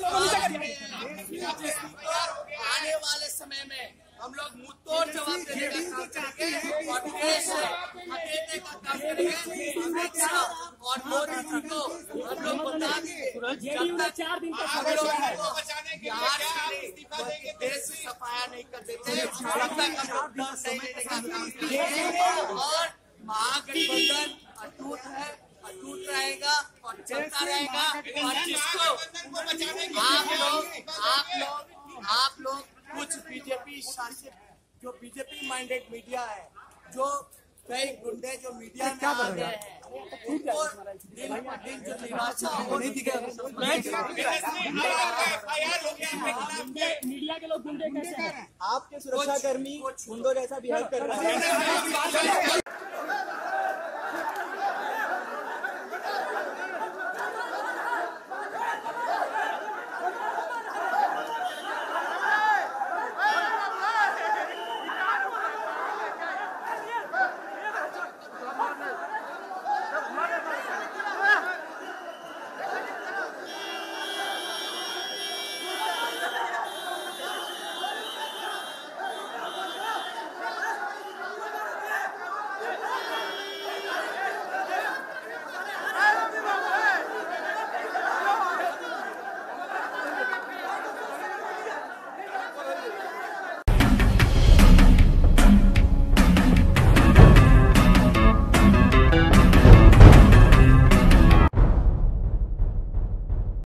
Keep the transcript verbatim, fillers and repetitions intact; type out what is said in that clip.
आने वाले समय में हम लोग मुंहतोड़ जवाब देने का काम करेंगे और देश से हटेने का काम करेंगे। अमित शाह और मोदी जी को हम लोग बता देंगे जब तक हम लोग बिहार से देश से सफाया नहीं कर देते तब तक हम लोग डर से लेने का काम करेंगे। और महागठबंधन अटूट है, अटूट रहेगा और चलता रहेगा। और जिसको आप लोग आप लोग आप लोग कुछ बीजेपी शासित जो बीजेपी माइंडेड मीडिया है, जो कई गुंडे जो मीडिया में आ गए हैं, उनको दिन ब दिन जो निराशा हो रही है। मीडिया के लोग गुंडे कैसे हैं? आपके सुरक्षा कर्मी गुंडों जैसा बिहेव कर रहे हैं।